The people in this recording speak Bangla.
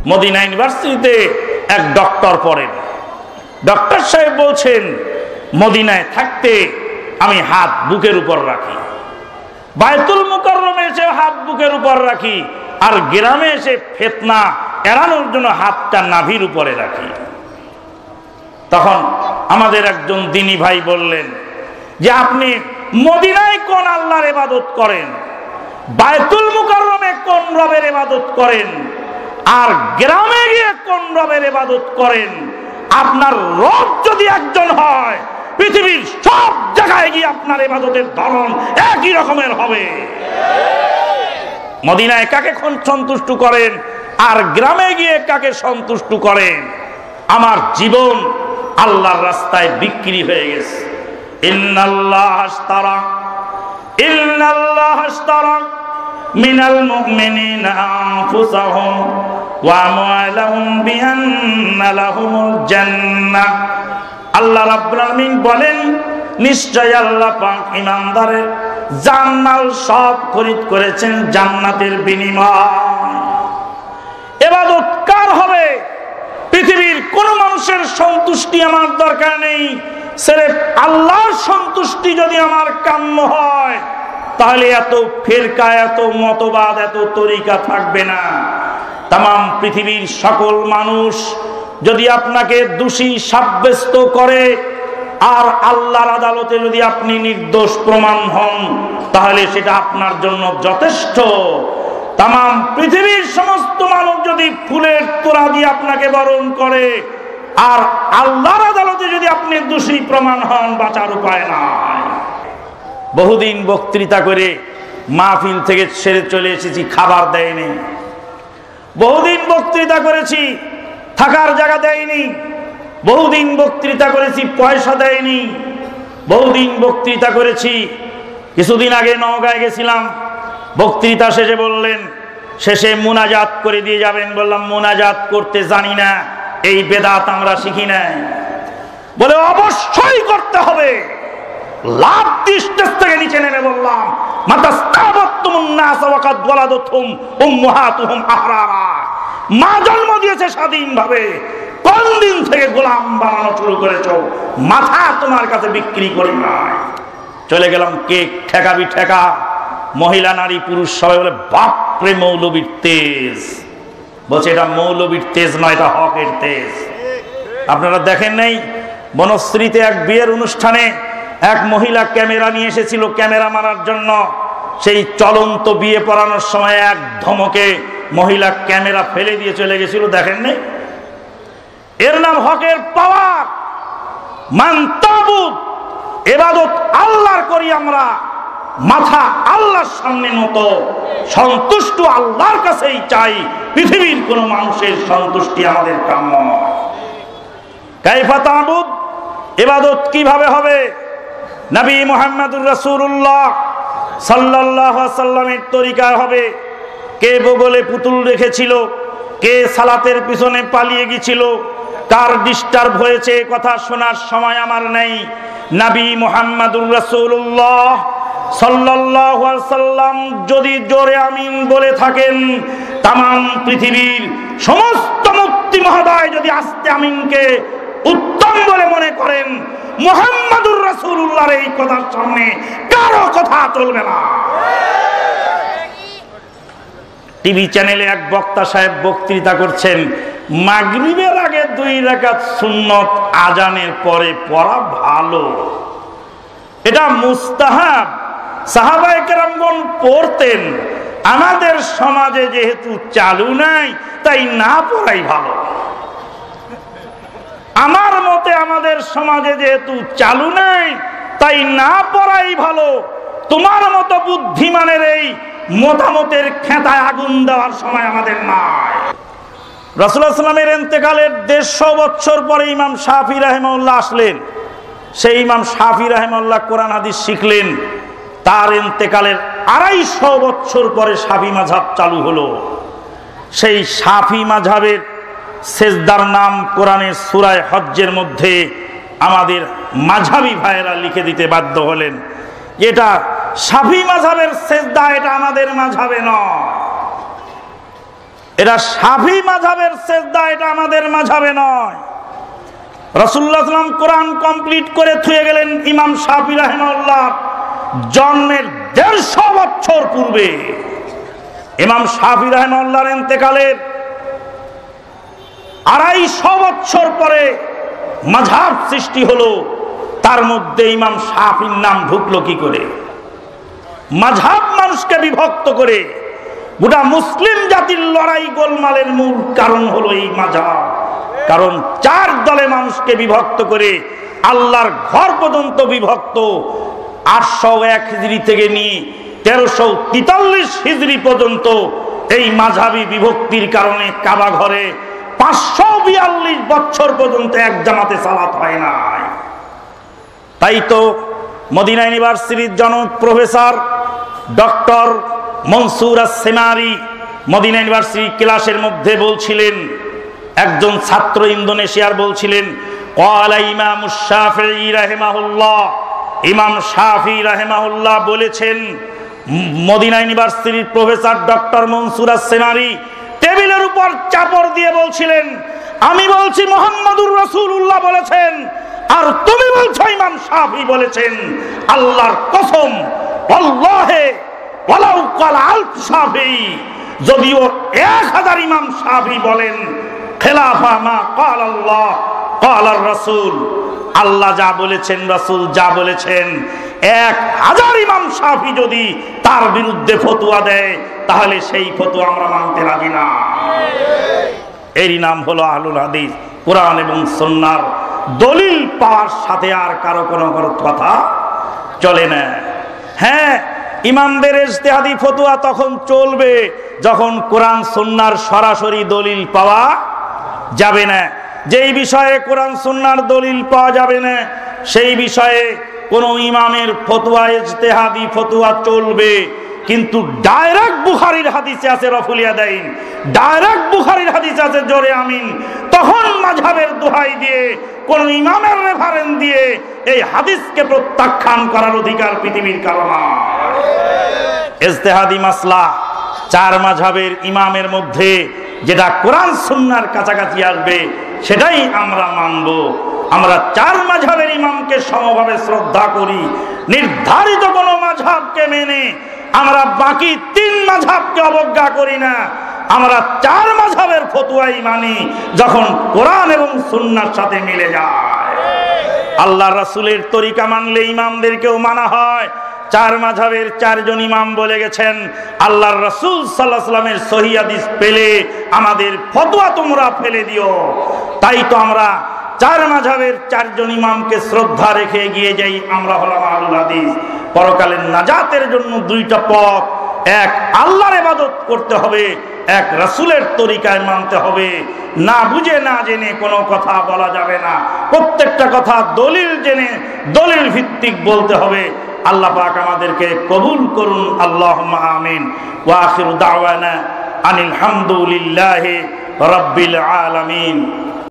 মদিনা ইউনিভার্সিটিতে এক ডক্টর পড়েন। ডক্টর সাহেব বলছেন, মদিনায় থাকতে আমি হাত বুকের উপর রাখি, বায়তুল মুকাররমে এসে হাত বুকের উপর রাখি, আর গ্রামে এসে ফিতনা এড়ানোর জন্য হাতটা নাভির উপরে রাখি। তখন আমাদের একজন দ্বীনী ভাই বললেন যে আপনি মদিনায় কোন আল্লাহর ইবাদত করেন, বায়তুল মুকাররমে কোন রবের ইবাদত করেন, আর গ্রামে গিয়ে কোন রবের ইবাদত করেন? আপনার রব যদি একজন হয়, পৃথিবীর সব জায়গায় গিয়ে আপনার ইবাদতের ধরন একই রকমের হবে। মদিনায় কাকে সন্তুষ্ট করেন আর গ্রামে গিয়ে কাকে সন্তুষ্ট করেন? আমার জীবন আল্লাহর রাস্তায় বিক্রি হয়ে গেছে। ইন্নাল্লাহ আশতারা মিনাল মুমিনিনা আনফুসাহুম ওয়া আমওয়ালাহুম বিআন্না লাহুমুল জান্নাহ। আল্লাহ রাব্বুল আলামিন বলেন, নিশ্চয় আল্লাহ পাক ঈমানদারের জান্নাত সব খরিদ করেছেন জান্নাতের বিনিময়। ইবাদত কার হবে? পৃথিবীর কোন মানুষের সন্তুষ্টি আমার দরকার নেই, সির্ফ আল্লাহর সন্তুষ্টি যদি আমার কাম্য হয়, তাহলে এত ফিরকা, এত মতবাদ, এত তরিকা থাকবে না। তামাম পৃথিবীর সকল মানুষ যদি আপনাকে দোষী সাব্যস্ত করে আর আল্লাহর আদালতে যদি আপনি নির্দোষ প্রমাণ হন, তাহলে সেটা আপনার জন্য যথেষ্ট। তামাম পৃথিবীর সমস্ত মানুষ যদি ফুলের তোড়া দিয়ে আপনাকে বরণ করে আর আল্লাহর আদালতে যদি আপনি দোষী প্রমাণ হন, বাঁচার উপায় নাই। বহুদিন বক্তৃতা করে মাহফিল থেকে ছেড়ে চলে এসেছি, খাবার দেয়নি। বহুদিন বক্তৃতা করেছি, থাকার জায়গা দেয়নি। বহুদিন বক্তৃতা করেছি, পয়সা দেয়নি। বহুদিন বক্তৃতা করেছি। কিছুদিন আগে নওগাঁয় গেছিলাম, বক্তৃতা শেষে বললেন শেষে মুনাজাত করে দিয়ে যাবেন। বললাম মুনাজাত করতে জানি না, এই বেদাত আমরা শিখি নাই। বলে অবশ্যই করতে হবে। লাভ দিয়ে স্টেজ থেকে নিচে নেমে বললাম, মা জন্ম দিয়েছে স্বাধীনভাবে, কোন দিন থেকে গোলাম বানানো শুরু করেছো? মাথা তোমার কাছে বিক্রি করি নাই। চলে গেলাম, কেক ঠেকাবি ঠেকা। মহিলা নারী পুরুষ সবাই বলে, বাপরে মৌলবীর তেজ। বলছে এটা মৌলবীর তেজ নয়, এটা হকের তেজ। আপনারা দেখেন নাই, বনশ্রীতে এক বিয়ের অনুষ্ঠানে এক মহিলা ক্যামেরা নিয়ে এসেছিল ক্যামেরা মারার জন্য। সেই চলন্ত বিয়ে পড়ানোর সময় এক ধমকে মহিলা ক্যামেরা ফেলে দিয়ে চলে গেছিল, দেখেন নাই? এর নাম হকের পাওয়ার। মানতাবুদ, ইবাদত আল্লাহর করি আমরা, মাথা আল্লাহর সামনে নত, সন্তুষ্ট আল্লাহর কাছেই চাই। পৃথিবীর কোন মানুষের সন্তুষ্টি আমাদের কাম্য নয়। কাইফা তা'বুদ, ইবাদত কিভাবে হবে? নবী মুহাম্মদুর রাসূলুল্লাহ সাল্লাল্লাহু আলাইহি ওয়াসাল্লামের তরিকায় হবে। কে বগলে পুতুল রেখেছিল, কে সালাতের পিছনে পালিয়ে গিয়েছিল, কার ডিস্টার্ব হয়েছে কথা শোনার সময় আমার নেই। নবী মুহাম্মদুর রাসূলুল্লাহ সাল্লাল্লাহু আলাইহি ওয়াসাল্লাম যদি জোরে আমিন বলে থাকেন, তামাম পৃথিবীর সমস্ত মুক্তি মহোদয় যদি আস্তে আমিনকে উত্তম বলে মনে করেন, মুহাম্মদুর রাসূলুল্লাহর এই কথার সামনে কারো কথা চলবে না। টিভি চ্যানেলে এক বক্তা সাহেব বক্তৃতা করছেন, মাগরিবের আগে 2 রাকাত সুন্নত আজানের পরে পড়া ভালো, এটা মুস্তাহাব। সাহাবায়ে কেরামগণ পড়তেন। আমাদের সমাজে যেহেতু চালু নাই, তাই না পড়াই ভালো। আমার মতে আমাদের সমাজে যেহেতু চালু নাই, তাই না পড়াই ভালো। তোমার মতো বুদ্ধিমানের এই মতামতের খেতায় আগুন দেওয়ার সময় আমাদের নাই। রাসূলুল্লাহ সাল্লাল্লাহু আলাইহি ওয়াসাল্লামের ইন্তেকালের 150 বছর পরে ইমাম শাফি রাহিমাহুল্লাহ আসলেন। সেই ইমাম শাফি রাহিমাহুল্লাহ কোরআন হাদিস শিখলেন। তার ইন্তেকালের 250 বছর পরে শাফি মাযহাব চালু হলো। সেই শাফি মাযহাবের সেজদার নাম কোরআনের সূরা হজ্জের মধ্যে আমাদের মাযহাবী ভাইয়েরা লিখে দিতে বাধ্য হলেন। এটা শাফি মাযহাবের সেজদা, এটা আমাদের মাযহাবে নয়। এটা শাফি মাযহাবের সিজদা, এটা আমাদের মাযহাবে নয়। রাসূলুল্লাহ সাল্লাল্লাহু আলাইহি ওয়াসাল্লাম কোরআন কমপ্লিট করে থুয়ে গেলেন ইমাম শাফি রাহিমাহুল্লাহ জন্মের 150 বছর পূর্বে। ইমাম শাফি রাহিমাহুল্লাহর ইন্তেকালের 250 বছর পরে মাযহাব সৃষ্টি হলো। তার মধ্যে ইমাম শাফির নাম ঢুকলো কি করে? মাযহাব মানুষকে বিভক্ত করে, গোটা মুসলিম জাতির লড়াই গোলমালের মূল কারণ হলো এই মাযহাব। কারণ 4 দলে মানুষকে বিভক্ত করে আল্লাহর ঘর পর্যন্ত বিভক্ত। 801 হিজরি থেকে নিয়ে 1343 হিজরি পর্যন্ত এই মাযহাবী বিভক্তির কারণে কাবা ঘরে 542 বছর পর্যন্ত এক জামাতে সালাত হয় নাই। তাই তো মদিনা ইউনিভার্সিটির জনক প্রফেসর ডক্টর মনসুর আস-সেমারি মদিনা ইউনিভার্সিটি ক্লাসের মধ্যে বলছিলেন, একজন ছাত্র ইন্দোনেশিয়ার বলছিলেন, ক্বালা ইমামুশ শাফিঈ রাহিমাহুল্লাহ, ইমাম শাফি রাহিমাহুল্লাহ বলেছেন। মদিনা ইউনিভার্সিটির প্রফেসর ডক্টর মনসুর আস-সেমারি টেবিলের উপর চাপড় দিয়ে বলছিলেন, আমি বলছি মুহাম্মদুর রাসূলুল্লাহ বলেছেন, আর তুমি বলছো ইমাম শাফি বলেছেন। আল্লাহর কসম, আল্লাহে ওয়ালাউ ক্বালা আলফ শাফি, যদিও 1000 ইমাম শাফি বলেন, খেলাফা মা ক্বাল আল্লাহ ক্বাল আর রাসূল, আল্লাহ যা বলেছেন রাসূল যা বলেছেন, 1000 ইমাম শাফি যদি তার বিরুদ্ধে ফতোয়া দেয় তাহলে সেই ফতোয়া আমরা মানতে রাজি না। এরই নাম হলো আহলুল হাদিস। কোরআন এবং সুন্নাহর দলিল পাওয়ার সাথে আর কারো কোনো কথা চলে না। হ্যাঁ, ইমামদের ইজতিহাদি ফতোয়া তখন চলবে যখন কোরআন সুন্নাহর সরাসরি দলিল পাওয়া যাবে না। যেই বিষয়ে কোরআন সুন্নাহর দলিল পাওয়া যাবে না সেই বিষয়ে কোন ইমামের ফতোয়া ইজতিহাদি ফতোয়া চলবে। কিন্তু ডাইরেক্ট বুখারীর হাদিসে আছে রফুল ইয়াদাইন, ডাইরেক্ট বুখারীর হাদিসে আছে জোরে আমিন, তখন মাযহাবের দোহাই দিয়ে কোন ইমামের রেফারেন্স দিয়ে এই হাদিসকে প্রত্যাখ্যান করার অধিকার পৃথিবীর কারো নাই। ইজতিহাদি মাসলা 4 মাযহাবের ইমামের মধ্যে যেটা কোরআন সুন্নাহর কাছাকাছি আসবে সেটাই আমরা মানব। আমরা 4 মাযহাবের ইমামকে সমভাবে শ্রদ্ধা করি। নির্ধারিত কোন মাযহাবকে মেনে আমরা বাকি 3 মাযহাবকে অবজ্ঞা করি না। আমরা 4 মাযহাবের ফতোয়াই মানি যখন কোরআন এবং সুন্নাহর সাথে মিলে যায়। আল্লাহ রাসূলের তরিকা মানলে ইমামদেরকেও মানা হয়। 4 মাযহাবের 4 জন ইমাম বলে গেছেন, আল্লাহর রাসূল সাল্লাল্লাহু আলাইহি ওয়াসাল্লামের সহিহ হাদিস পেলে আমাদের ফতোয়া তোমরা ফেলে দিও। তাই তো আমরা 4 মাযহাবের 4 জন ইমামকে শ্রদ্ধা রেখে এগিয়ে যাই। আমরা হলাম আহলুল হাদিস। পরকালের নাজাতের জন্য 2টা পথ, এক আল্লাহর ইবাদত করতে হবে, এক রাসূলের তরিকায় মানতে হবে। না বুঝে না জেনে কোনো কথা বলা যাবে না। প্রত্যেকটা কথা দলিল জেনে দলিল ভিত্তিক বলতে হবে। আল্লাহ পাক আমাদেরকে কবুল করুন, আল্লাহুম্মা আমিন। ওয়া আখিরু দাওয়ানা আনিল হামদুলিল্লাহি রাব্বিল আলামিন।